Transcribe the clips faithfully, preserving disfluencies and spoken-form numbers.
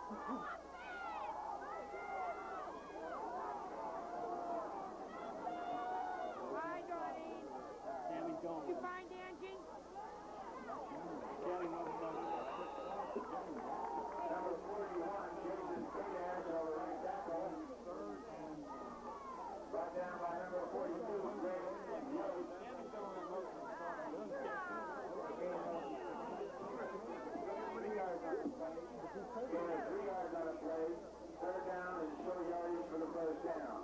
Hi, Darlene. Sammy's going. Did you find Angie? Sammy wants to know. Number forty-one, Jason Diaz, over right tackle. Brought down by number forty-two, Greg Yost. Sammy's going on most of the time. Three yards on the play. Gain of three yards on the play. Third down and short yardage for the first down.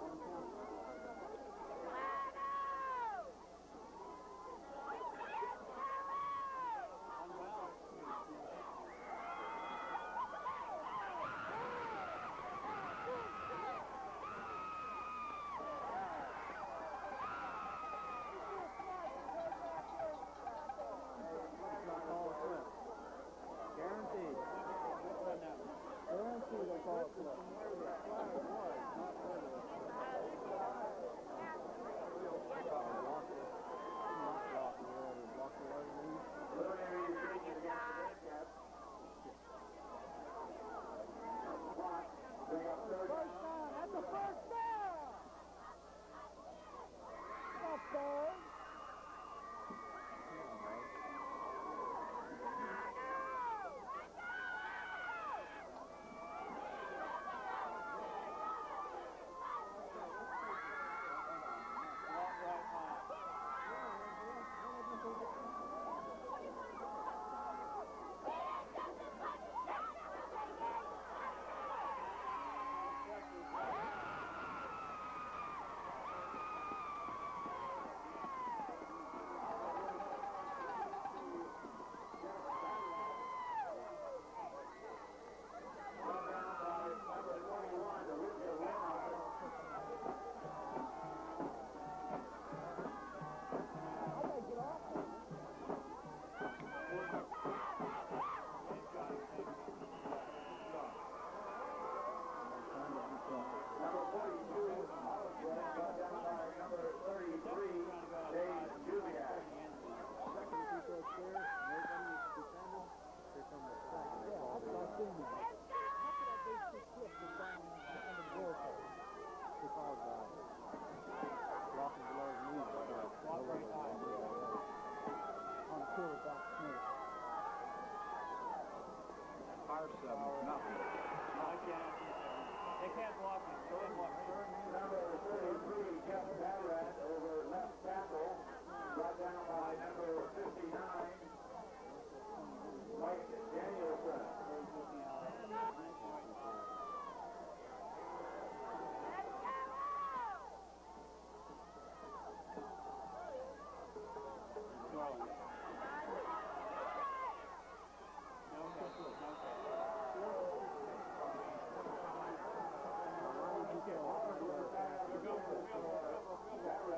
Guaranteed. Guaranteed they'll call it flip. Preliminary decision against the Redcaps. Clock. Bring up third down. That's the first down. That's third. Brought down by number twenty-one, Olivia Lennox. Number forty-two, Oswald, brought down by number thirty-three, Dave Jubiak. Fire seven, nothing. They can't block him. Go and block. Number thirty-three, Jeff Barrett, over left tackle, brought down by number fifty-nine, Mike Danielson. That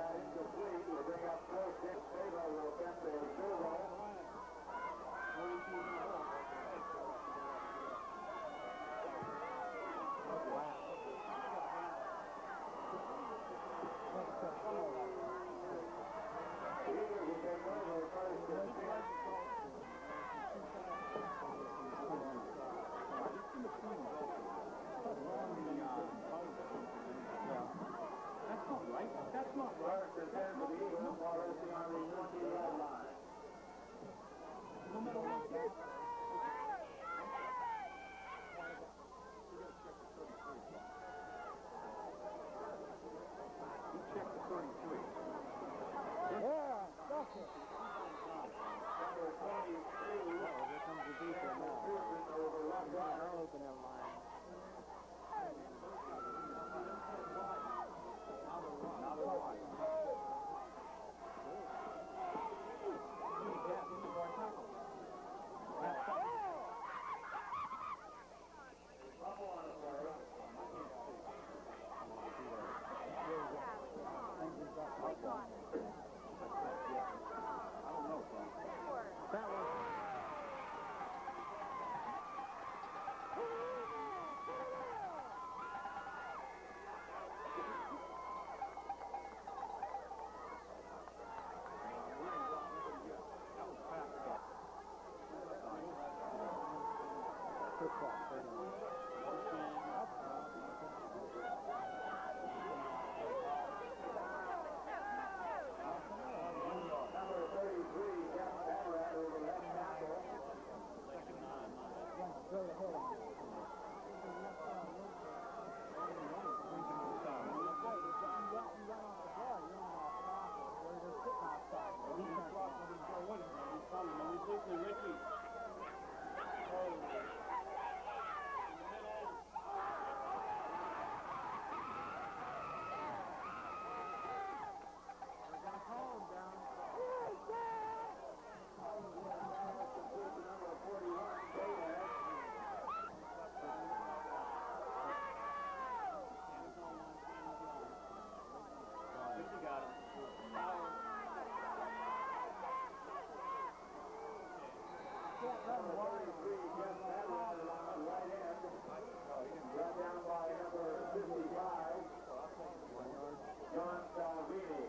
number thirty-three, Jeff Madeline, along the right end. Brought down by number fifty-five, John Salvini.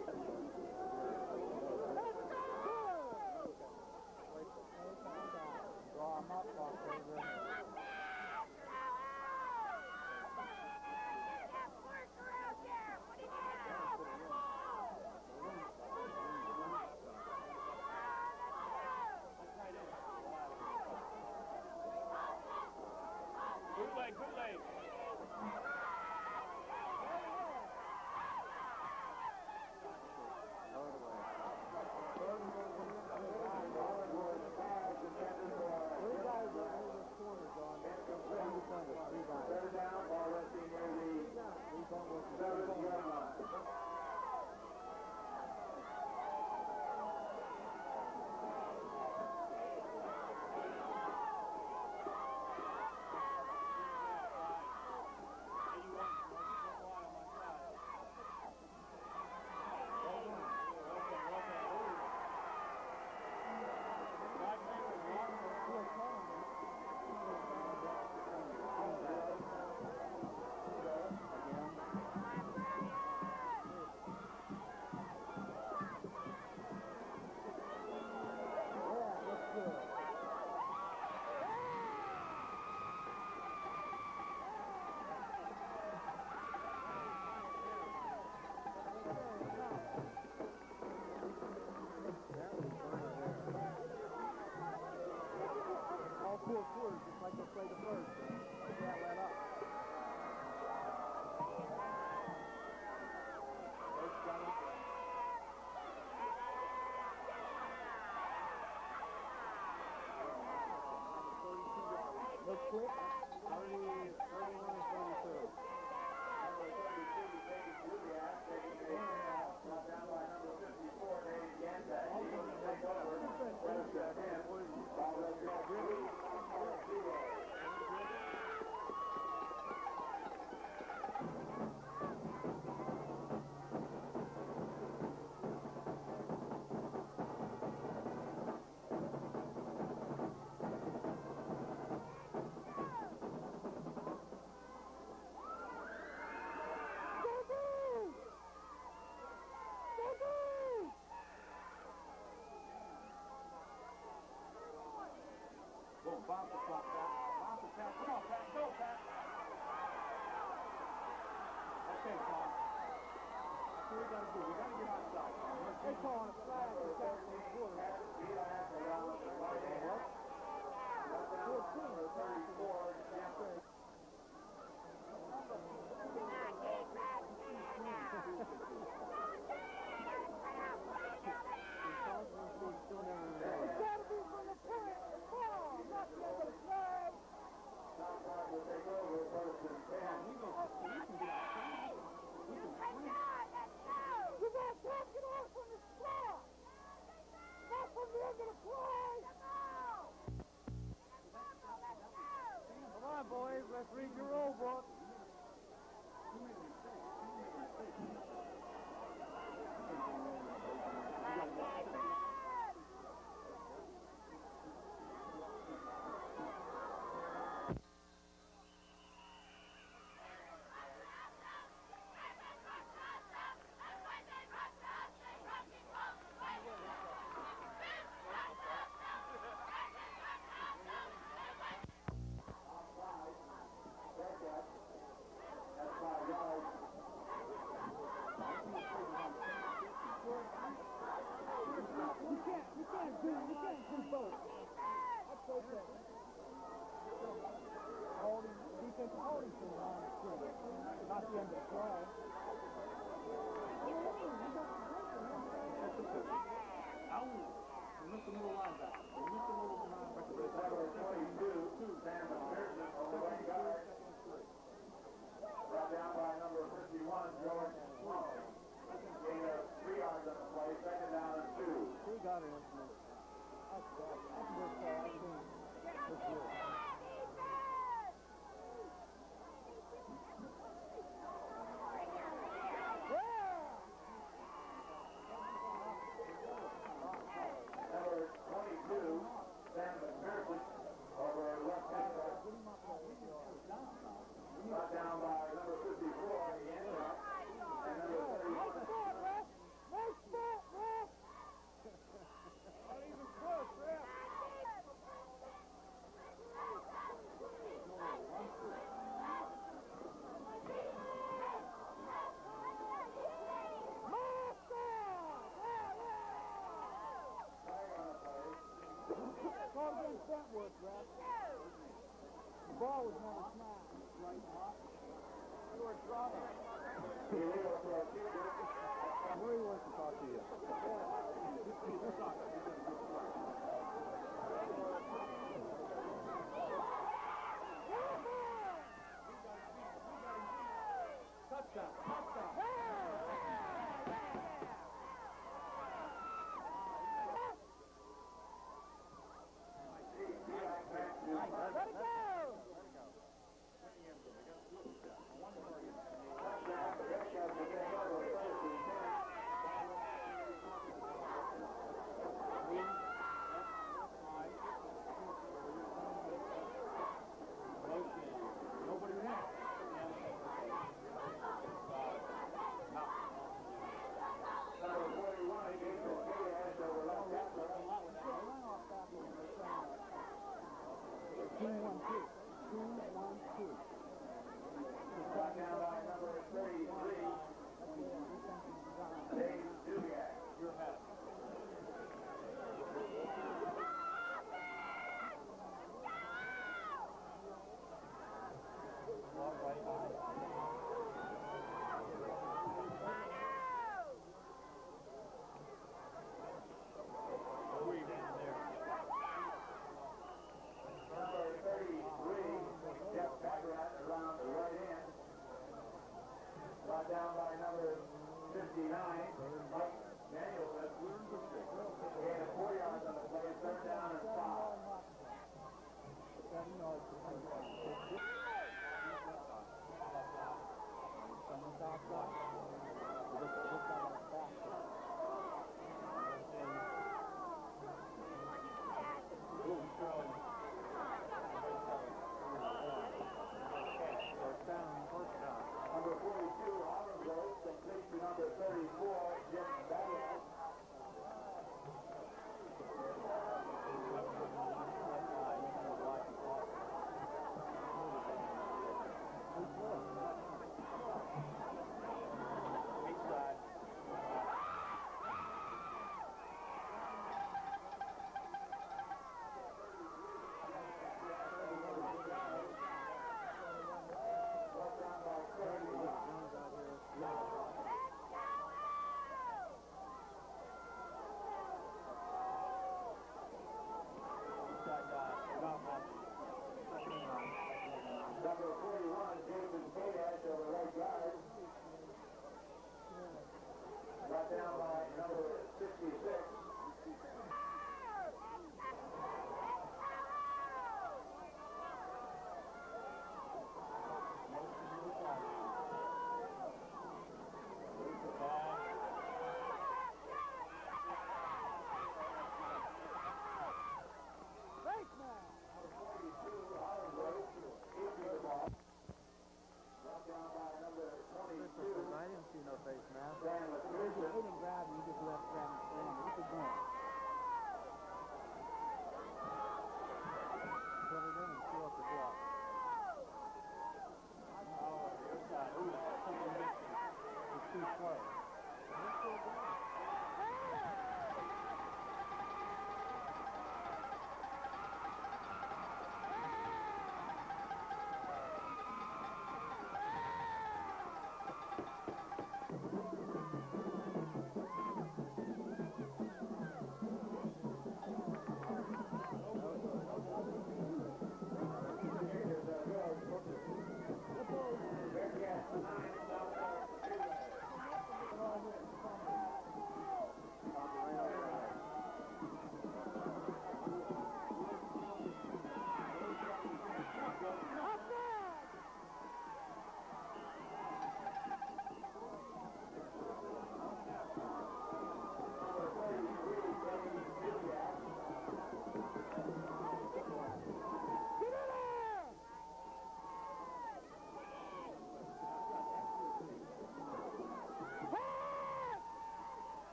Draw him up, October. Good leg, good leg. Third down, ball resting near the seven yard line. Four quarters, just like they played the first. They can't let up. Let's quit. thirty, thirty-one and thirty-two. Number thirty-two, David Juliak, taking the brought down by number fifty-four, David Gantak. He's going to take over. Let us get him. Ball resting at three. Boom, bounce the clock, Pat. Bounce the Pat. Come on, Pat. Go, Pat. Okay, Tom. That's what we got to do. We got to get outside, Tom. They're calling a flag for the second quarter. What? fourteen. thirty-four. Come on, boys. Let's read your rule book. Brought down by number fifty-one, George Sloan. Gain of three yards on the play, second down and two. We got it, Anthony. That's good. That's a good call. I think that's good. Number twenty-two, Sam McPherson. ball was never smashed. Right, huh? You were trouble. Illegal for a two. Murray wants to talk to you. Touchdown, touchdown. Let it go!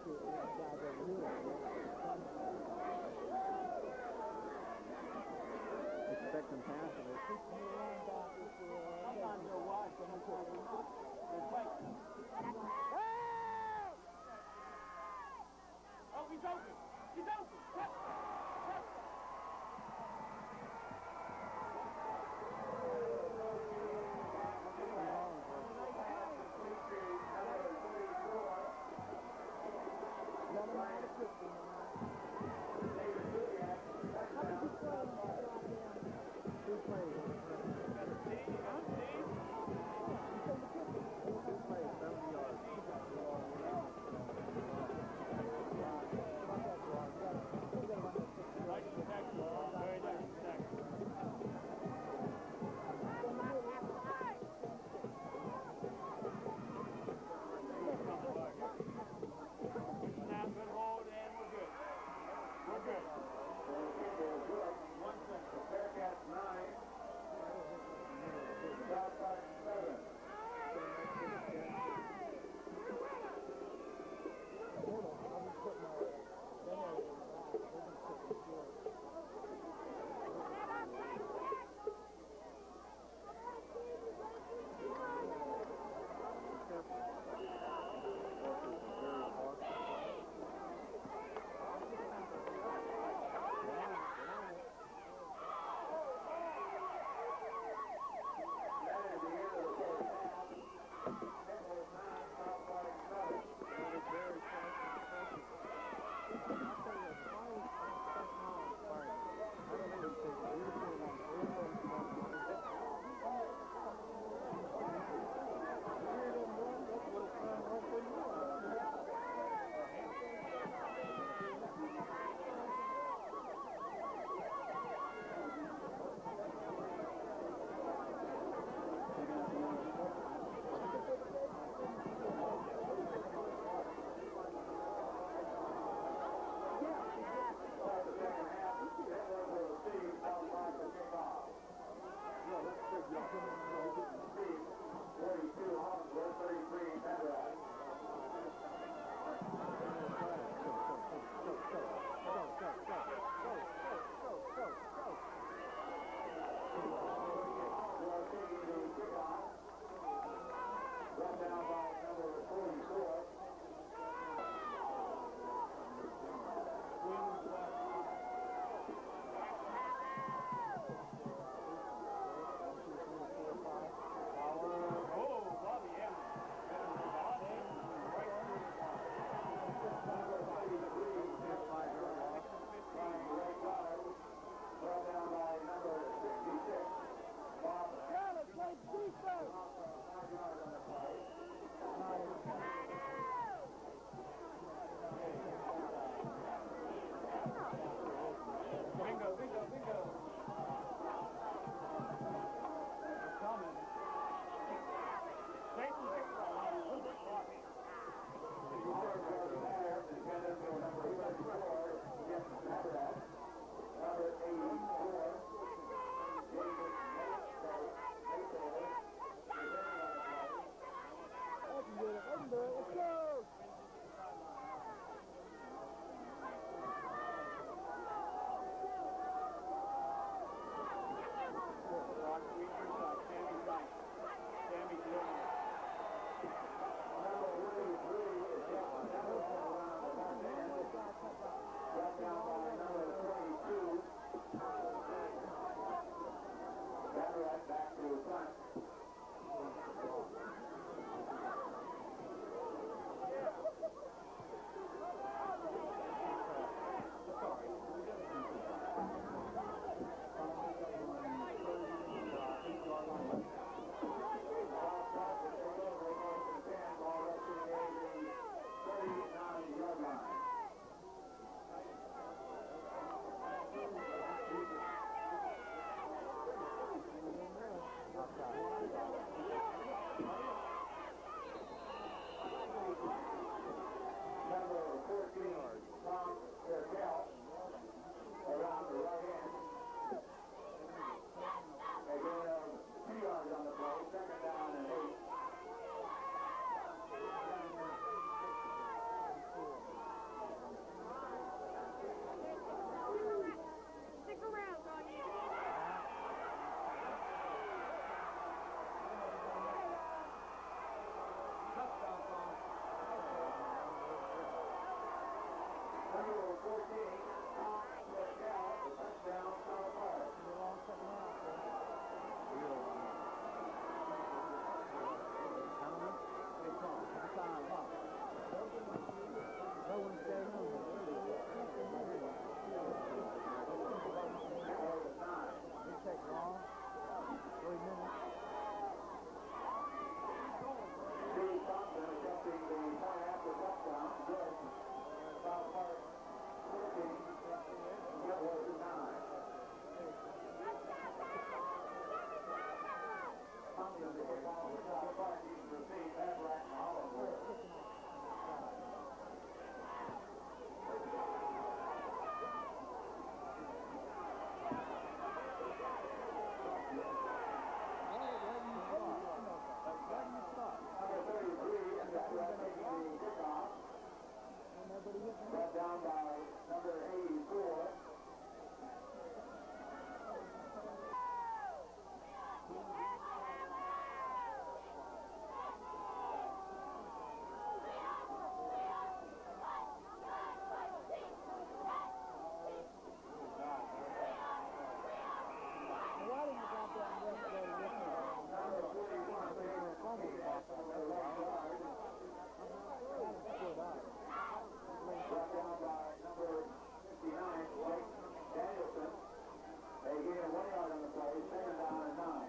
Expect them passing it. Sometimes you'll watch them until they fight. Oh, he's open. He's open. Touch. Touch. fourteen, Tom Liddell, touchdown, South Park. Steve Thompson attempting the point after touchdown. Good. South Park fourteen, Gilroy nine. Thompson to kick off for South Park. He's received that right in Hollywood. Number thirty-three, and that's right, taking the kickoff. Brought down by number eighty-four. Brought down by number fifty-nine, Blake Danielson. They gain a one yard on the play, second down and nine.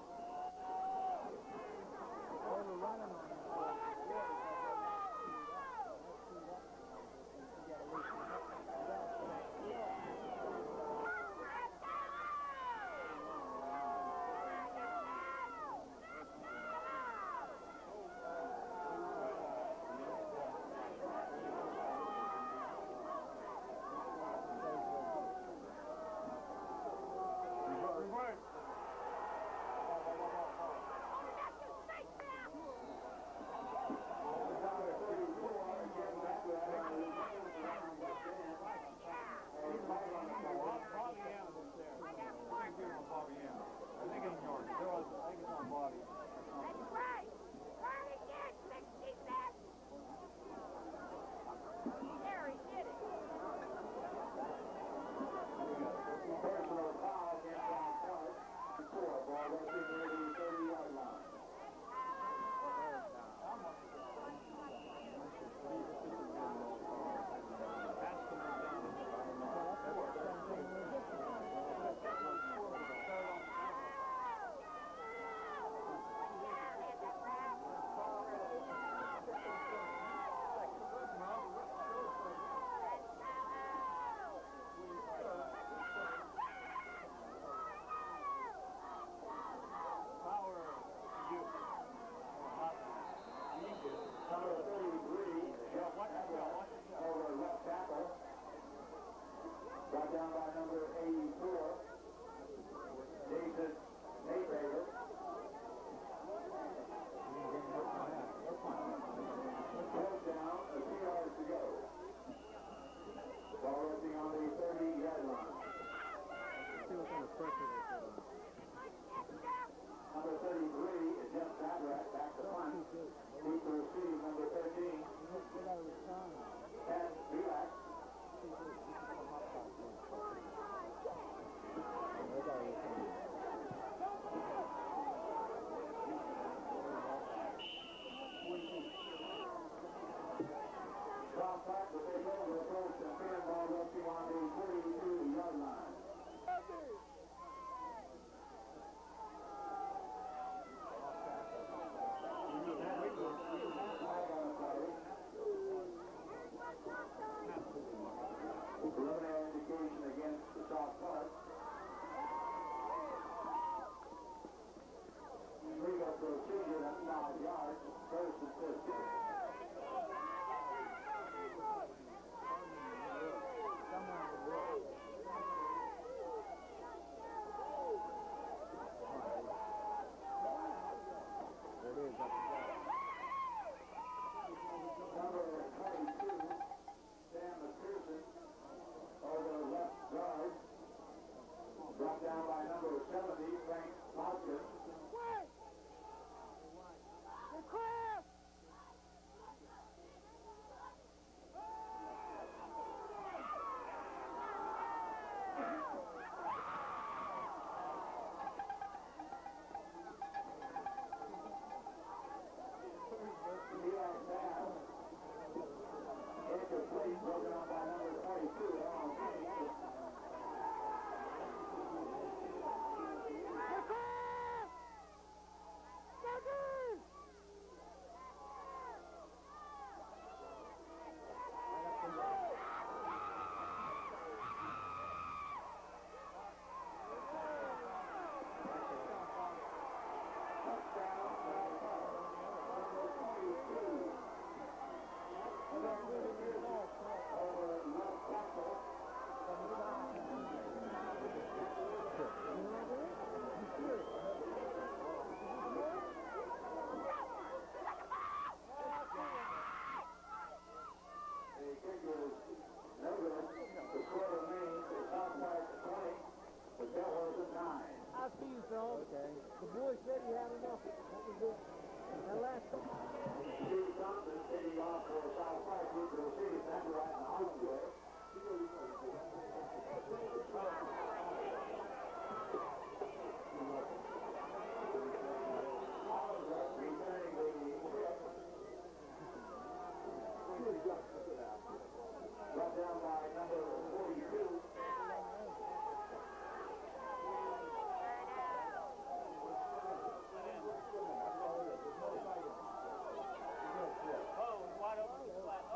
Personal foul against South Park. Four, ball rushing near the thirty-yard line. Number thirty-three, Jeff Everett, over left tackle. Brought down by number eighty-four, Jason Mayberger. Fourth down, a few yards to go. Ball rushing on the thirty-yard line. Number thirty-three, Jeff Everett, back to punt. Deep to receive, number thirteen. Ted Belak. South Park will take over the first and ten, ball rushing on the forty-two-yard line. Preliminary indication against the South Park. Legal procedure, that's five yards, first and fifteen. nine. I see you, Phil. Okay. The boy said he had enough. What was it? That last one. Steve Thompson taking off for South Park Group to receive number right in the Hollywood. Brought down by number forty-two. Oh, wide open.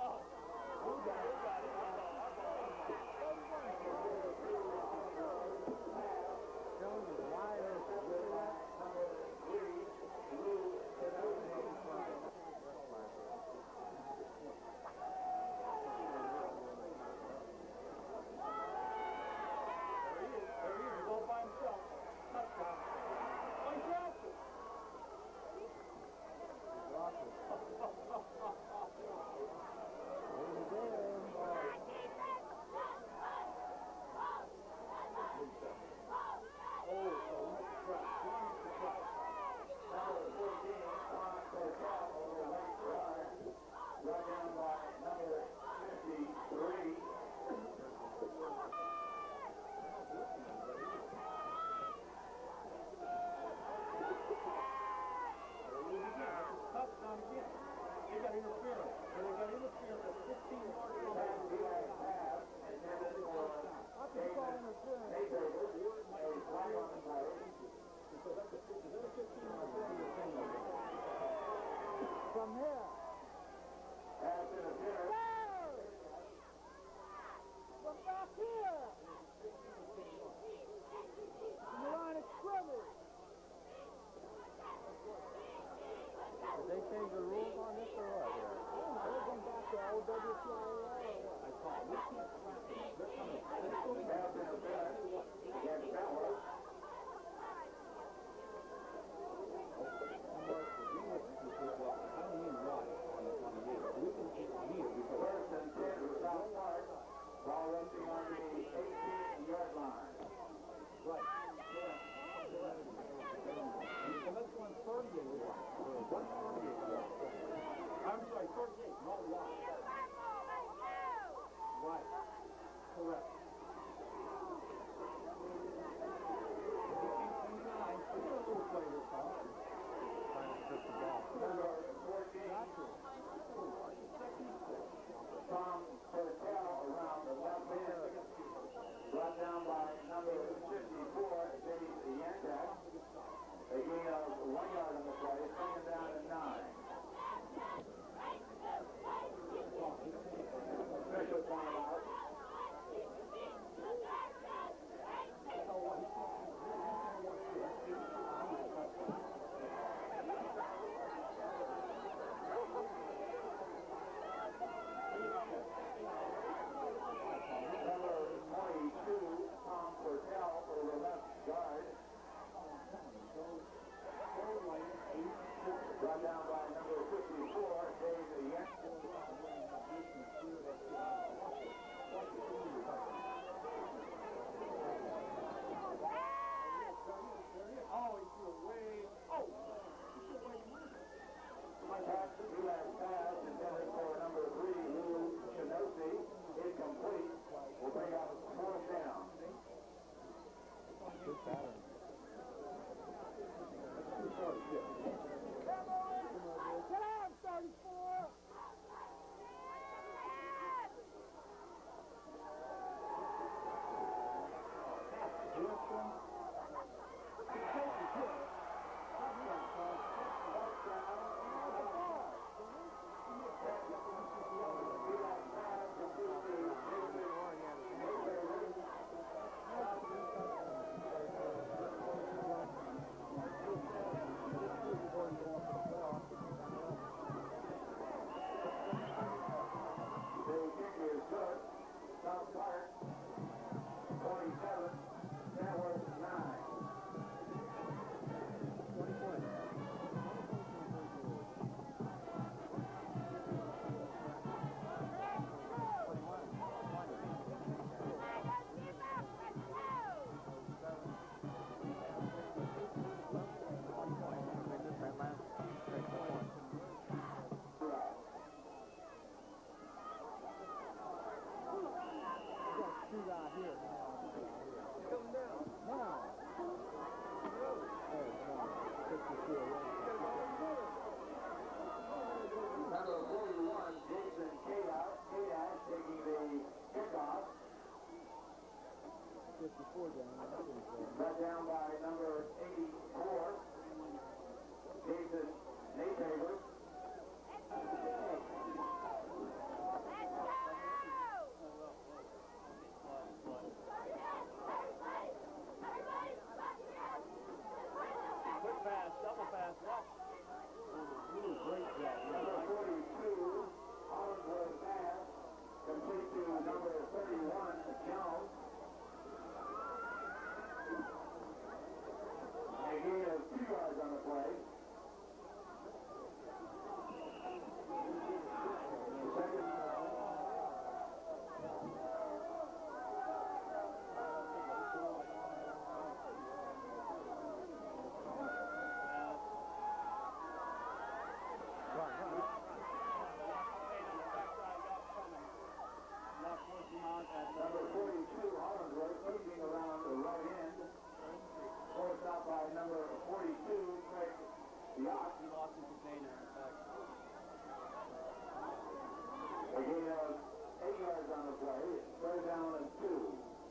play. Third down and two.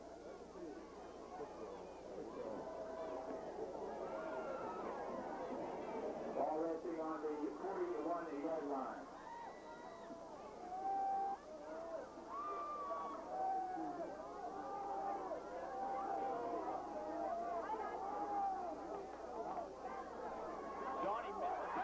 Ball resting on the forty-one-yard line. Johnny Miller.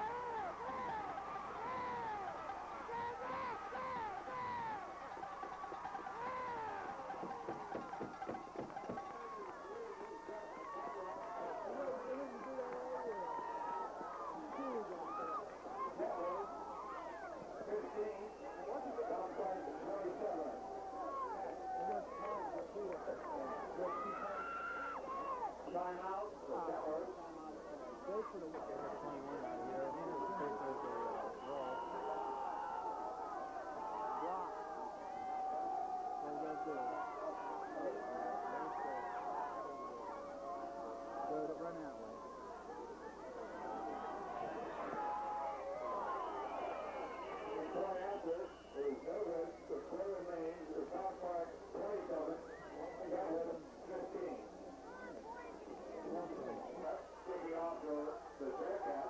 Timeout for Kettler. Go for the twenty-one out here. I think there's a wall. block. What you guys do? Go to run that way. Play after is noted. The play remains the South Park twenty-seven. Kettler fifteen. Taking off the, the Bearcats.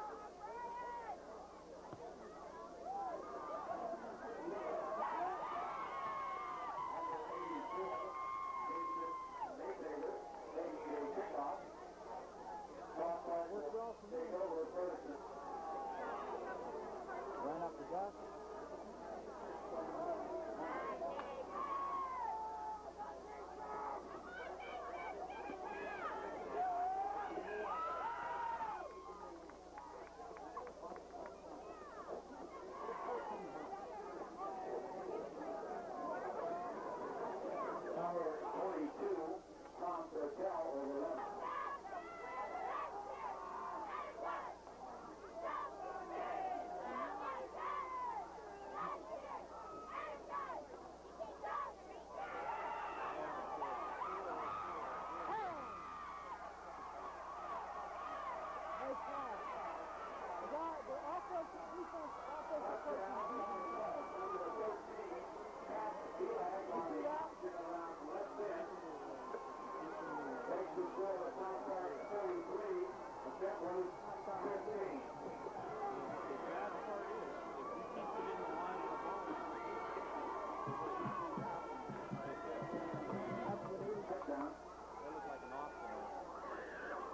Run up the dust. Number forty-two, Tom Purcell over left. Hey, Clark. The guy, the offensive defense, offensive That looked like an option.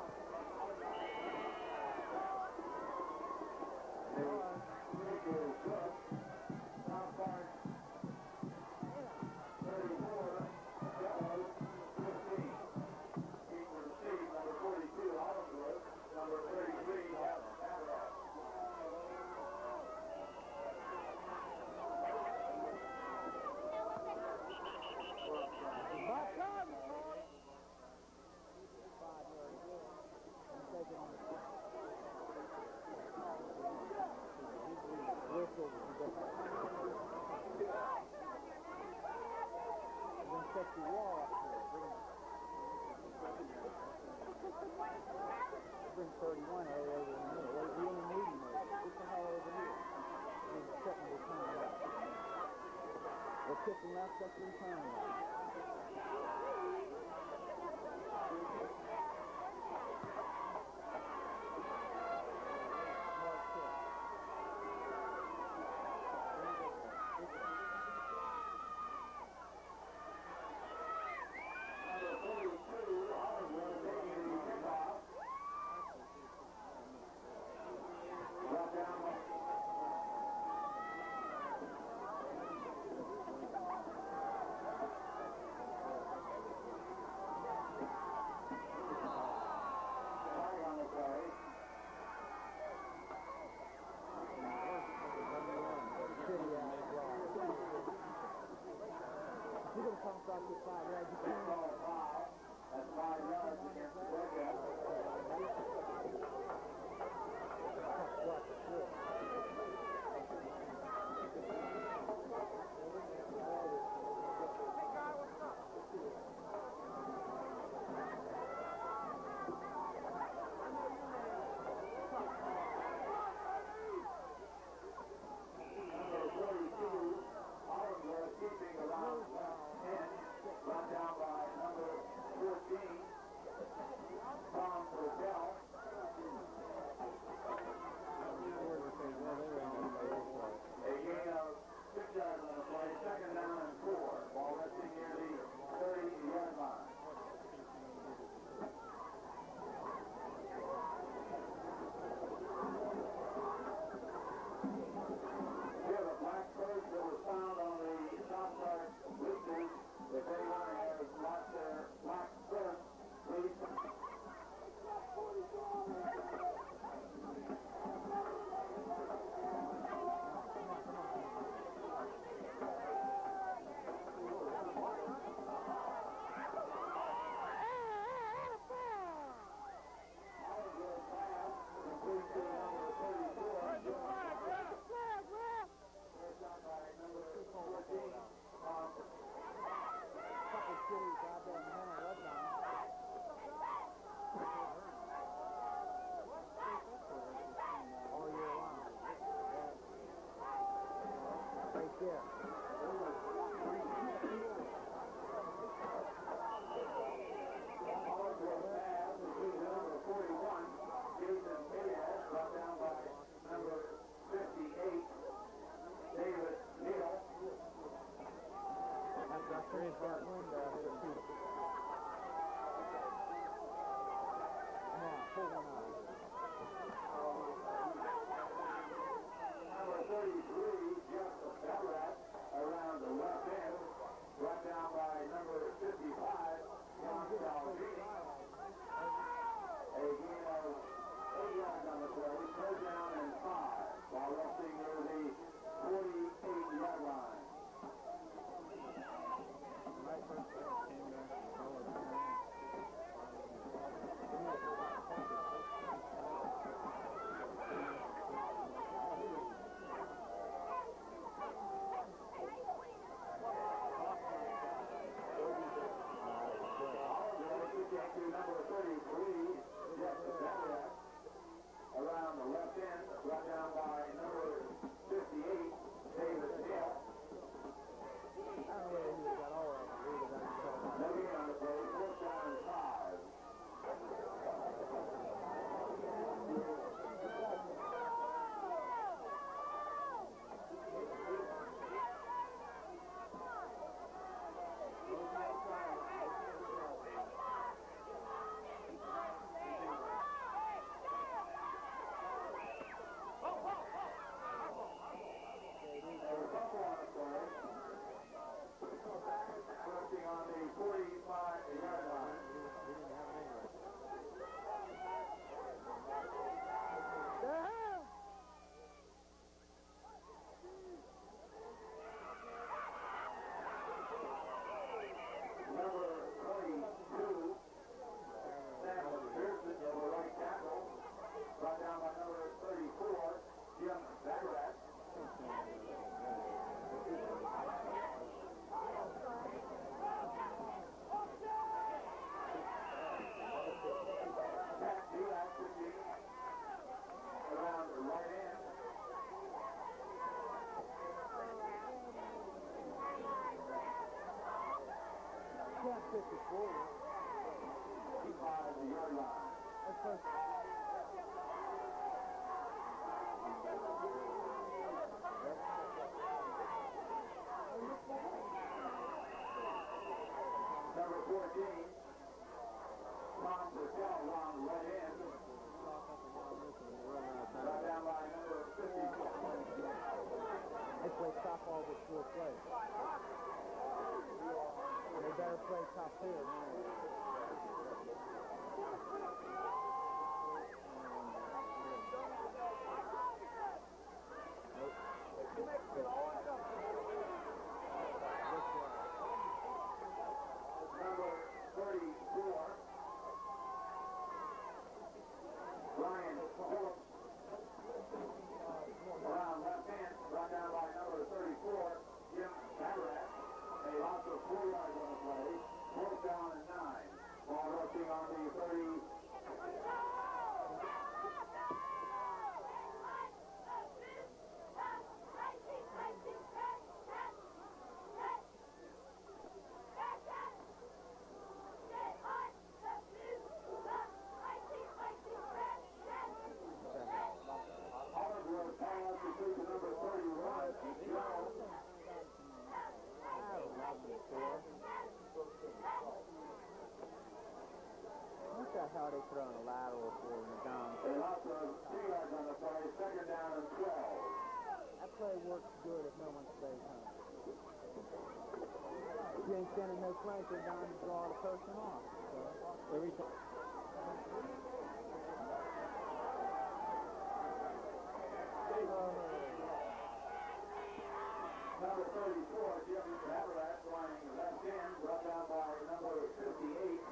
Back up, Clark. Five yards good. And take it on the front. Whistle. You're going to set your wall up here. Bring, bring thirty-one all over in the middle. We only need him over. Get the hell over here. And the second will turn left. We'll kick him left, second will turn left. You're going to come across this five yards. You can't. That's five yards against the Bearcats. Watch it. Good. Number forty-two, Oliver keeping around left. finish that window, I hit a two. Now, pull one out. Number thirty-three, Jeff Belrat, around the left end, brought down by number fifty-five, John Salvini. A gain of eight yards on the play, third down and five, while resting near the forty-eight yard line. Right first came back to the goal of the To number thirty-three, Jeff Belrat, around the left end, brought down by number fifty-eight, David Neal. I don't know whether he got all of them. Read it out. No gain on the play, fourth down and five. On the forty-five yard line. He didn't have an injury. Number twenty-two, Sam Pearson, the right tackle, brought down by number thirty-four, Jim Bagrat. Around the right end. Can't pitch it forward. fifty-five the yard line. That's first. Number fourteen, Tom Purcell on the right end. Brought down by number fifty-four. They play softball with full play. They better play top tier, man. Number thirty-four, Brian Phillips. Around left hand, brought down by number thirty-four, Jim Bagrat. A loss of four yards on the play, fourth down and nine. Ball rushing on the thirty. Hollingsworth calling up to see the number thirty-one, Jones. Look at how they throw a lateral for him down. A loss of three yards on the play, second down and twelve. That play works good if no one stays home. If you ain't sending no flank, they're down to draw the person off. So every time. Number thirty-four, Jim Bagrat, flying left end, brought down by number fifty-eight,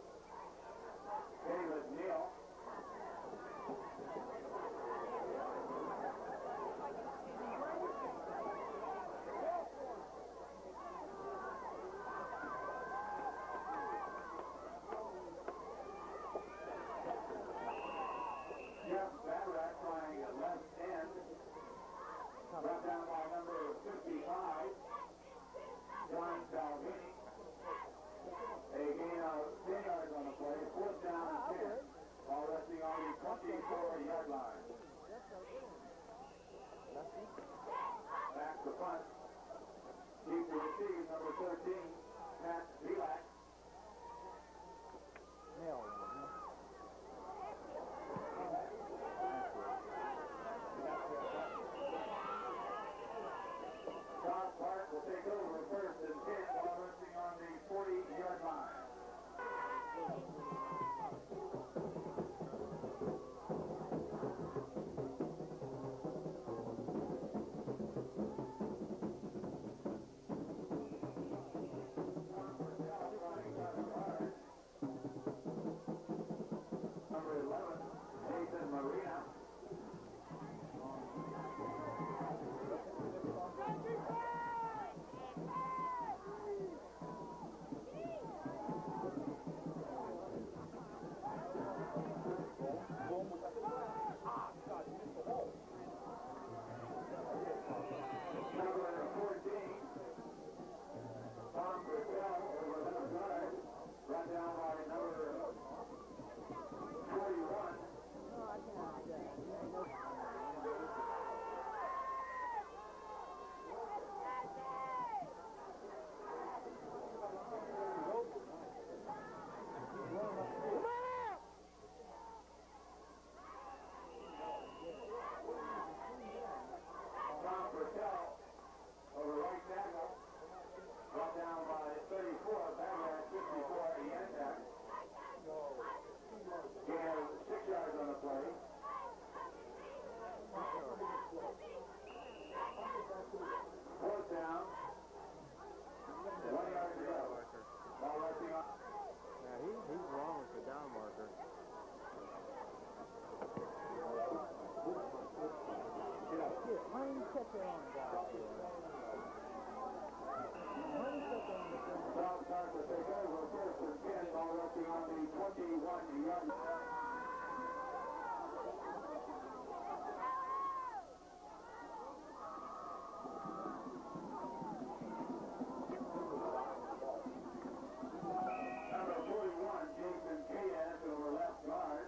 David Neal. Jeff Bagrat, flying left end, brought down by number fifty-five, John Salvini. A gain of ten yards on the play, fourth down and ten. Ball resting on the twenty-four yard line. Back to punt. Deep to receive, number thirteen, play. Fourth down. One yard to go. Ball resting on. Yeah, he, he's wrong with the down marker. Here, why don't you set that on, guys? Why don't you set that on the thing? South starts to take over. First and ten. Ball resting on the twenty-one yard. Number forty-one, Jason Kayas over left guard.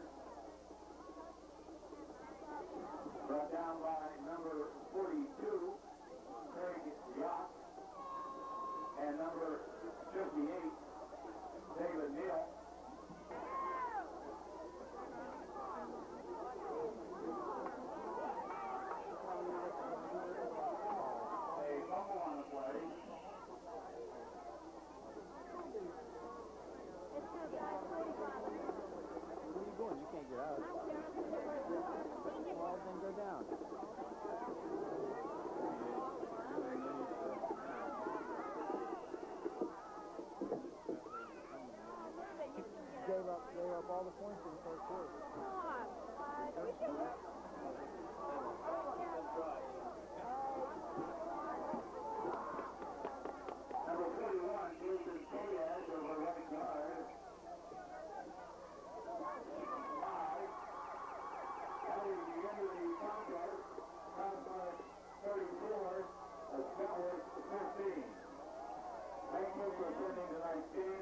Brought down by number forty-two, Craig Yacht. And number fifty-eight, David Neal. A fumble on the play. Where are you going? You can't get out. Well, then go down. Gave up, gave up all the points in the first quarter. Number forty-one, Jason Kayas over right guard. Five. Adding the end of the contest, Southside thirty-four, uh, Scotland fifteen. Thank you for attending tonight's game.